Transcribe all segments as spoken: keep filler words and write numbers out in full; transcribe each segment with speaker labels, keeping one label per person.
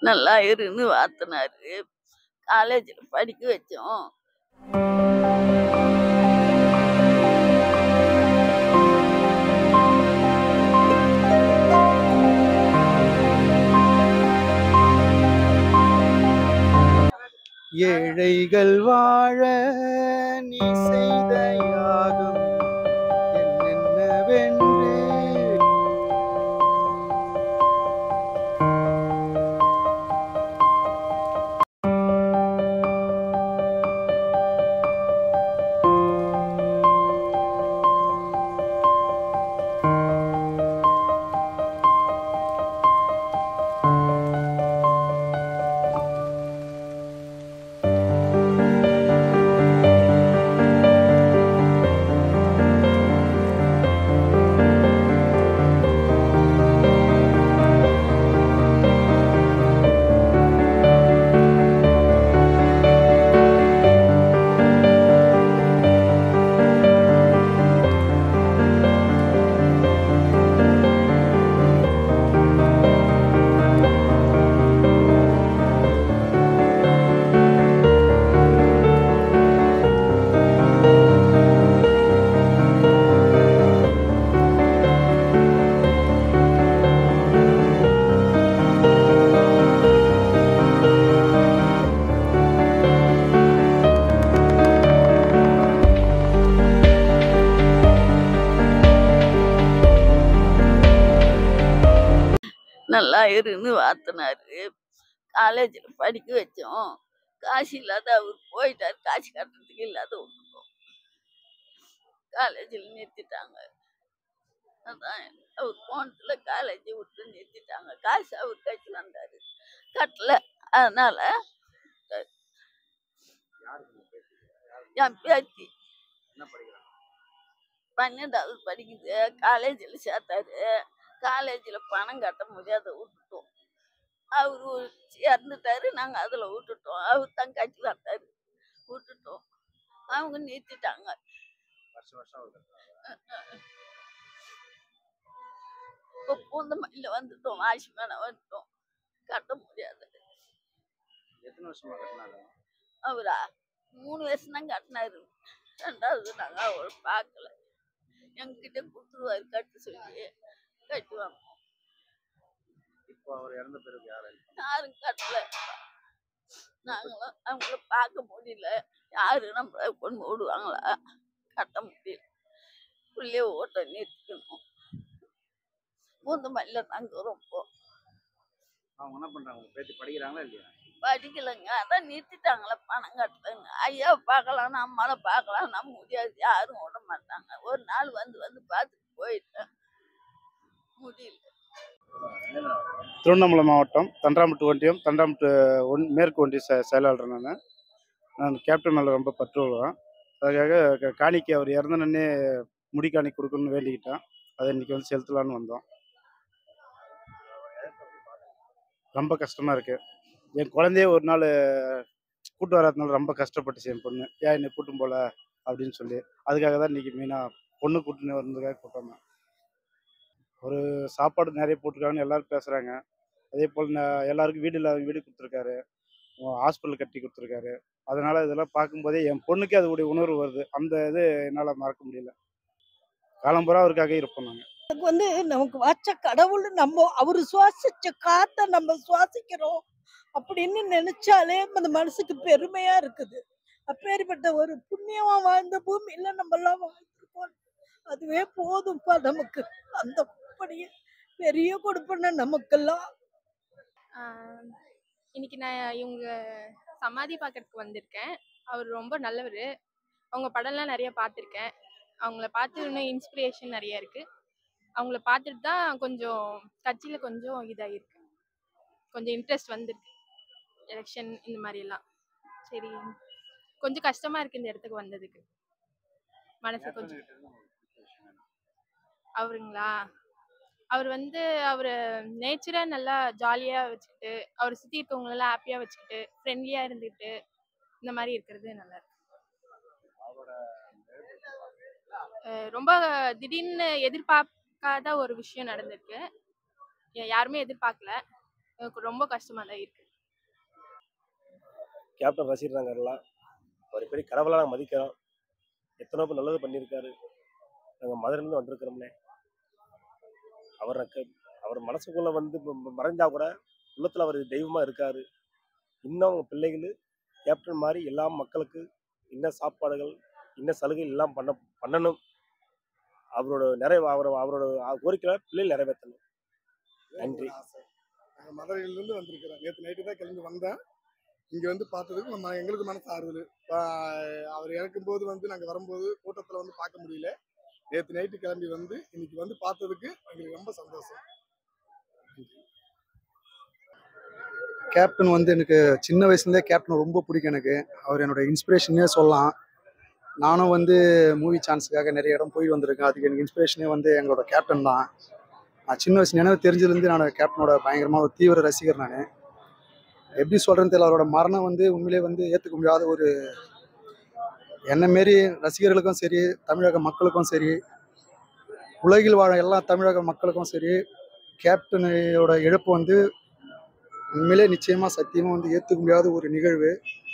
Speaker 1: நல்லா இருன்னு வாழ்த்துனாரு. காலேஜ்ல படிக்க வச்சோம்.
Speaker 2: ஏழைகள் வாழ நீ செய்த யாகம் என்னென்னவென்று
Speaker 1: நல்லா இருன்னு வாழ்த்துனாரு. காலேஜ்ல படிக்க வச்சோம். காசு இல்லாத அவர் போயிட்டாரு. காசு கட்டுறதுக்கு இல்லாத விட்டுட்டோம். காலேஜில் நிறுத்திட்டாங்க. அதான் அவர் போனதுல காலேஜை விட்டு நிறுத்திட்டாங்க. காசு அவர் கட்டி வந்தாரு, கட்டல. அதனால என் பேத்தி பன்னெண்டாவது படிக்குது. காலேஜில் சேர்த்தாரு. காலேஜில் பணம் கட்ட முடியாத விட்டுட்டோம். அவரு இறந்துட்டாரு. நாங்க அதுல விட்டுட்டோம். அவர் தான் கட்டி வந்தாரு, விட்டுட்டோம். அவங்க நிறுத்திட்டாங்க. இப்போ பூந்தமல்லியில வந்துட்டோம். ஆசி மேல வந்துட்டோம். கட்ட முடியாது. அவரா மூணு வருஷம் தான் கட்டினாரு. ரெண்டாவது நாங்க அவரை பார்க்கல. எங்ககிட்ட கொடுத்துருவாரு கட்டு சொல்லி கட்டுவாங்க. யாரும் கட்டல. நாங்களும் அவங்கள பார்க்க முடியல. யாரு நம்மள கொண்டு விடுவாங்களா? கட்ட முடியல. புள்ளைய ஓட்ட நிறுத்திக்கணும். பூந்தமல்லியில நாங்க ரொம்ப
Speaker 2: அவங்க என்ன பண்றாங்க? பேத்தி படிக்கிறாங்களா இல்லையா?
Speaker 1: படிக்கலைங்க. அதான் நிறுத்திட்டாங்களே பணம் கட்டலங்க. ஐயா பார்க்கலாம், நம்மளை பார்க்கலாம், நம்ம முடியாது. யாரும் விட மாட்டாங்க. ஒரு நாள் வந்து வந்து பார்த்துட்டு போயிட்டேன். முடியல.
Speaker 2: திருவண்ணாமலை மாவட்டம் தண்டராம்பட்டு ஒன்றியம் தண்டராம்பட்டு ஒன் மேற்கு ஒன்றிய செ செயலாளர் நான் நான் கேப்டன் மேலே ரொம்ப பற்றுவேன். அதுக்காக காணிக்கை அவர் இறந்தனே முடி காணிக்கை கொடுக்கணும்னு வேண்டிக்கிட்டேன். அதை இன்றைக்கி வந்து செலுத்தலான்னு வந்தோம். ரொம்ப கஷ்டமாக இருக்குது. என் குழந்தைய ஒரு நாள் கூட்டு வராதனால ரொம்ப கஷ்டப்பட்டுச்சு என் பொண்ணு. ஏன் என்னை கூட்டும் போல அப்படின்னு சொல்லி, அதுக்காக தான் இன்றைக்கி மெயினாக பொண்ணு கூட்டுன்னு வந்ததுக்காக கூட்டம். ஒரு சாப்பாடு நிறைய போட்டிருக்காங்கன்னு எல்லோரும் பேசுகிறாங்க. அதே போல் எல்லாருக்கும் வீடு இல்லாத வீடு கொடுத்துருக்காரு, ஹாஸ்பிட்டல் கட்டி கொடுத்துருக்காரு. அதனால் இதெல்லாம் பார்க்கும்போதே என் பொண்ணுக்கே அதோடைய உணர்வு வருது. அந்த இது என்னால் மறக்க முடியல. காலம்புறா அவருக்காக இருப்போம். நாங்கள்
Speaker 3: அதுக்கு வந்து நமக்கு வச்ச கடவுள், நம்ம அவர் சுவாசிச்ச காற்றை நம்ம சுவாசிக்கிறோம் அப்படின்னு நினைச்சாலே அந்த மனசுக்கு பெருமையா இருக்குது. அப்பேற்பட்ட ஒரு புண்ணியமா வாழ்ந்த பூமியில நம்ம எல்லாம் வாழ்ந்துருக்கோம். அதுவே போதும்ப்பா நமக்கு. அந்த படியே பெரிய கொடுப்பன நமக்கெல்லாம்.
Speaker 4: இன்னைக்கு நான் இவங்க சமாதி பார்க்கறதுக்கு வந்திருக்கேன். அவர் ரொம்ப நல்லவர். அவங்க படம்லாம் நிறைய பார்த்துருக்கேன். அவங்கள பார்த்து இன்னும் இன்ஸ்பிரேஷன் நிறைய இருக்குது. அவங்கள பார்த்துட்டு தான் கொஞ்சம் கட்சியில் கொஞ்சம் இதாகிருக்கு, கொஞ்சம் இன்ட்ரெஸ்ட் வந்திருக்கு. எலெக்ஷன் இந்த மாதிரியெல்லாம் சரி கொஞ்சம் கஷ்டமாக இருக்குது இந்த இடத்துக்கு வந்ததுக்கு. மனசு கொஞ்சம் அவருங்களா அவர் வந்து அவர் நேச்சராக நல்லா ஜாலியாக வச்சுக்கிட்டு, அவர் சுற்றி இருக்கவங்களெல்லாம் ஹாப்பியாக வச்சுக்கிட்டு, ஃப்ரெண்ட்லியாக இருந்துக்கிட்டு இந்த மாதிரி இருக்கிறது நல்லா இருக்கு. ரொம்ப திடீர்னு எதிர்பார்க்காத ஒரு விஷயம் நடந்திருக்கு. யாருமே எதிர்பார்க்கல. எனக்கு ரொம்ப கஷ்டமாக தான் இருக்குது.
Speaker 5: கேப்டன் ரசிகர் நாங்கள் எல்லாம் ஒரு பெரிய கடவுளாக நாங்கள் மதிக்கிறோம். எத்தனை பேர் நல்லது பண்ணியிருக்காரு. நாங்கள் மதுரையிலேருந்து வந்திருக்கிறோம்னே. அவர் அவர் மனசுக்குள்ளே வந்து மறைஞ்சா கூட உள்ளத்தில் அவர் தெய்வமாக இருக்கார். இன்னும் அவங்க பிள்ளைகள் கேப்டன் மாதிரி எல்லா மக்களுக்கு இன்னும் சாப்பாடுகள் இன்னும் சலுகை எல்லாம் பண்ண பண்ணணும். அவரோட நிறைவு அவர் அவரோட கோரிக்கையை பிள்ளைகள் நிறைவேற்றணும். நன்றி.
Speaker 6: நாங்கள் மதுரையிலேருந்து வந்திருக்கிறோம். நேற்று நைட்டு தான் கிளம்பி வந்தேன். இங்கே வந்து பார்த்ததுக்கு நம்ம எங்களுக்கு மனசு ஆறுதல். அவர் இறக்கும்போது வந்து நாங்கள் வரும்போது கூட்டத்தில் வந்து பார்க்க முடியல. நேற்று நைட்டு கிளம்பி வந்து இன்னைக்கு வந்து பார்த்ததுக்கு எங்களுக்கு ரொம்ப சந்தோஷம்.
Speaker 7: கேப்டன் வந்து எனக்கு சின்ன வயசுலேருந்தே கேப்டன் ரொம்ப பிடிக்கும். எனக்கு அவர் என்னோட இன்ஸ்பிரேஷனே சொல்லலாம். நானும் வந்து மூவி சான்ஸுக்காக நிறைய இடம் போய் வந்திருக்கேன். அதுக்கு எனக்கு இன்ஸ்பிரேஷனே வந்து எங்களோட கேப்டன் தான். நான் சின்ன வயசு நினைவு தெரிஞ்சதுலேருந்து நான் கேப்டனோட பயங்கரமான ஒரு தீவிர ரசிகர். நான் எப்படி சொல்கிறேன்னு தெரியல. அவரோட மரணம் வந்து உண்மையிலே வந்து ஏற்றுக்க முடியாத ஒரு என்ன மாரி ரசிகர்களுக்கும் சரி, தமிழக மக்களுக்கும் சரி, உலகில் வாழ எல்லா தமிழக மக்களுக்கும் சரி, கேப்டனோட இழப்பு வந்து உண்மையிலே நிச்சயமாக சத்தியமாக வந்து ஏற்றுக்க முடியாத ஒரு நிகழ்வு.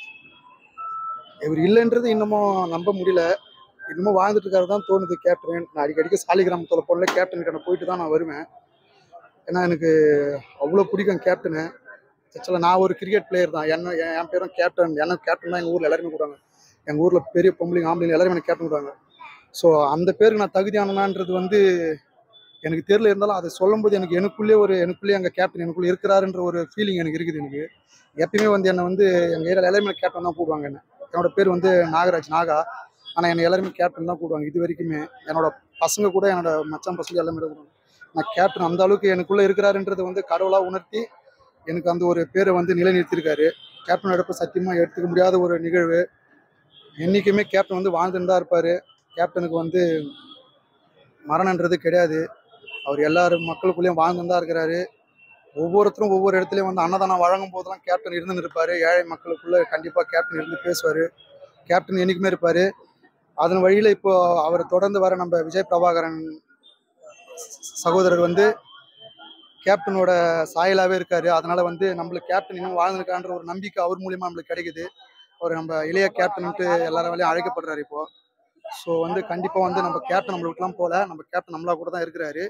Speaker 7: இவர் இல்லைன்றது இன்னமும் நம்ப முடியல. இன்னமும் வாழ்ந்துட்டு இருக்காரு தான் தோணுது கேப்டன். நான் அடிக்கடிக்கு சாலிகிராமத்தில் போடல கேப்டன் கிட்ட போயிட்டு தான் நான் வருவேன். ஏன்னா எனக்கு அவ்வளோ பிடிக்கும் கேப்டனு. ஆக்சுவலாக நான் ஒரு கிரிக்கெட் பிளேயர் தான். என்ன என் பேரும் கேப்டன். எனக்கு கேப்டன் தான் எங்கள் ஊரில் எல்லாருமே கூடுவாங்க. எங்கள் ஊரில் பெரிய பொம்பளைங்க ஆம்பளைங்க எல்லாருமே எனக்கு கேப்டன் கூடுவாங்க. ஸோ அந்த பேருக்கு நான் தகுதியானனான்றது வந்து எனக்கு தெரியல. இருந்தாலும் அதை சொல்லும்போது எனக்கு எனக்குள்ளே ஒரு எனக்குள்ளேயே எங்கள் கேப்டன் எனக்குள்ளே இருக்கிறாருன்ற ஒரு ஃபீலிங் எனக்கு இருக்குது. எனக்கு எப்பயுமே வந்து என்னை வந்து எங்கள் ஏரியாவில் எல்லாருமே கேப்டன் தான் கூடுவாங்க. என்ன என்னோட பேர் வந்து நாகராஜ் நாகா. ஆனால் என்னை எல்லாருமே கேப்டன் தான் கூடுவாங்க. இது வரைக்குமே என்னோட பசங்க கூட என்னோட மச்சான் பசங்க எல்லாமே கூடுவாங்க. நான் கேப்டன் அந்த அளவுக்கு எனக்குள்ளே இருக்கிறாருன்றது வந்து கடவுளாக உணர்த்தி எனக்கு அந்த ஒரு பேரை வந்து நிலைநிறுத்தியிருக்காரு. கேப்டன் எடுப்ப சத்தியமாக எடுத்துக்க முடியாத ஒரு நிகழ்வு. என்றைக்குமே கேப்டன் வந்து வாழ்ந்துன்னு தான் இருப்பார். கேப்டனுக்கு வந்து மரணன்றது கிடையாது. அவர் எல்லாரும் மக்களுக்குள்ளேயும் வாழ்ந்துன்னு தான் இருக்கிறாரு. ஒவ்வொருத்தரும் ஒவ்வொரு இடத்துலையும் வந்து அன்னதானம் வழங்கும் போதெல்லாம் கேப்டன் இருந்துன்னு இருப்பார். ஏழை மக்களுக்குள்ளே கண்டிப்பாக கேப்டன் இருந்து பேசுவார். கேப்டன் என்றைக்குமே இருப்பார். அதன் வழியில் இப்போ அவரை தொடர்ந்து வர நம்ம விஜய் பிரபாகரன் சகோதரர் வந்து கேப்டனோட சாயலாகவே இருக்கார். அதனால் வந்து நம்மளுக்கு கேப்டன் இன்னும் வாழ்ந்துருக்கான்ற ஒரு நம்பிக்கை அவர் மூலியமாக நம்மளுக்கு கிடைக்குது. அவர் நம்ம இளைய கேப்டன்ட்டு எல்லாரும் வேலையும் அழைக்கப்படுறாரு இப்போது. ஸோ வந்து கண்டிப்பாக வந்து நம்ம கேப்டன் நம்மளுக்குலாம் போல நம்ம கேப்டன் நம்மளா கூட தான் இருக்கிறாரு.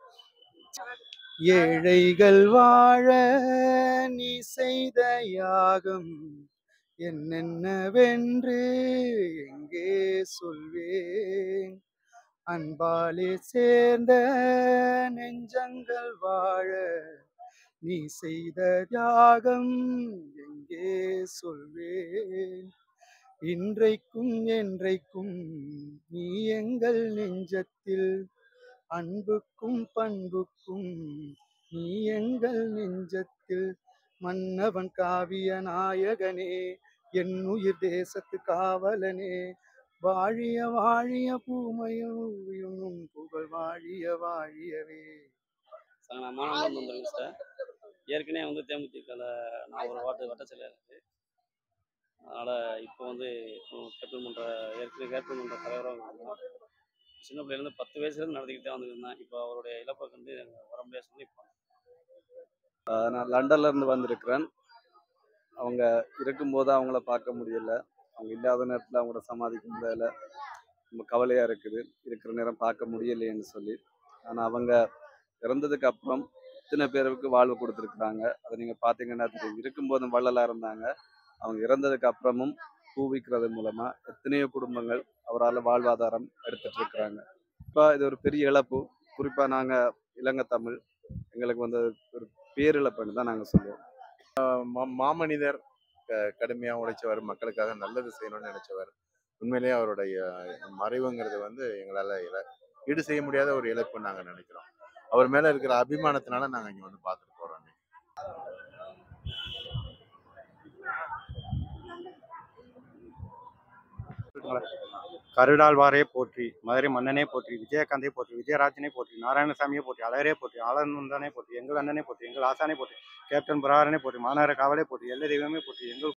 Speaker 7: ஏழைகள் வாழ நீ செய்த யாகம் என்னென்னவென்று எங்கே சொல்வேன். அன்பாலே சேர்ந்த நெஞ்சங்கள் வாழ நீ செய்த தியாகம் எங்கே சொல்வேன். இன்றைக்கும் என்றைக்கும் நீ எங்கள் நெஞ்சத்தில் அன்புக்கும் பண்புக்கும் நீ எங்கள் நெஞ்சத்தில். மன்னவன் காவிய நாயகனே என் உயிர் தேசத்து காவலனே வாழிய வாழிய பூமையும் புகழ் வாழிய வாழியவே.
Speaker 8: நான் மாணவன் வந்துருங்க சார். ஏற்கனவே வந்து தேமுதிகல நான் ஒரு வாட்டு வட்ட செயலர் இருக்குது. அதனால் இப்போ வந்து கேப்டன் மன்ற ஏற்கனவே கேப்டன் மன்ற தலைவராக இருந்தோம். சின்ன பிள்ளைலேருந்து பத்து வயசுலேருந்து நடத்திக்கிட்டே வந்துருந்தேன். இப்போ அவருடைய இழப்பை வந்து வர முடியாது சொல்லி இப்போ
Speaker 9: நான் லண்டன்லேருந்து வந்திருக்கிறேன். அவங்க இருக்கும்போது அவங்கள பார்க்க முடியலை. அவங்க இல்லாத நேரத்தில் அவங்கள சமாளிக்க முடியல. ரொம்ப கவலையாக இருக்குது. இருக்கிற நேரம் பார்க்க முடியலையேன்னு சொல்லி. ஆனால் அவங்க இறந்ததுக்கு அப்புறம் இத்தனை பேருக்கு வாழ்வு கொடுத்துருக்குறாங்க. அதை நீங்கள் பார்த்தீங்கன்னா தெரியும். இருக்கும்போதும் வள்ளலாக இருந்தாங்க. அவங்க இறந்ததுக்கு அப்புறமும் பூ விற்கிறது மூலமாக எத்தனையோ குடும்பங்கள் அவரால் வாழ்வாதாரம் எடுத்துட்டு இருக்கிறாங்க. இப்போ இது ஒரு பெரிய இழப்பு. குறிப்பாக நாங்கள் இலங்கை தமிழ் எங்களுக்கு வந்து ஒரு பேரிழப்புன்னு தான் நாங்கள் சொல்லுவோம்.
Speaker 10: மா மாமனிதர் கடுமையாக உழைச்சவர், மக்களுக்காக நல்லது செய்யணும்னு நினைச்சவர். உண்மையிலேயே அவருடைய மறைவுங்கிறது வந்து எங்களால் ஈடு செய்ய முடியாத ஒரு இழப்புன்னு நாங்கள் நினைக்கிறோம். அவர் மேலே இருக்கிற அபிமானத்தினால நாங்கள் இங்கே வந்து பார்த்துட்டு போகிறோம்.
Speaker 2: கருடாழ்வாரே போற்றி, மதுரை மன்னனே போற்றி, விஜயகாந்தே போற்றி, விஜயராஜனே போற்றி, நாராயணசாமியே போற்றி, அழகரே போற்றி, ஆளந்தனே போற்றி, எங்கள் அண்ணனே போற்றி, எங்கள் ஆசானே போற்றி, கேப்டன் பிரபாகரனே போற்றி, மாநகர காவலே போற்றி, எல்லை தெய்வமே போற்றி, எங்கள்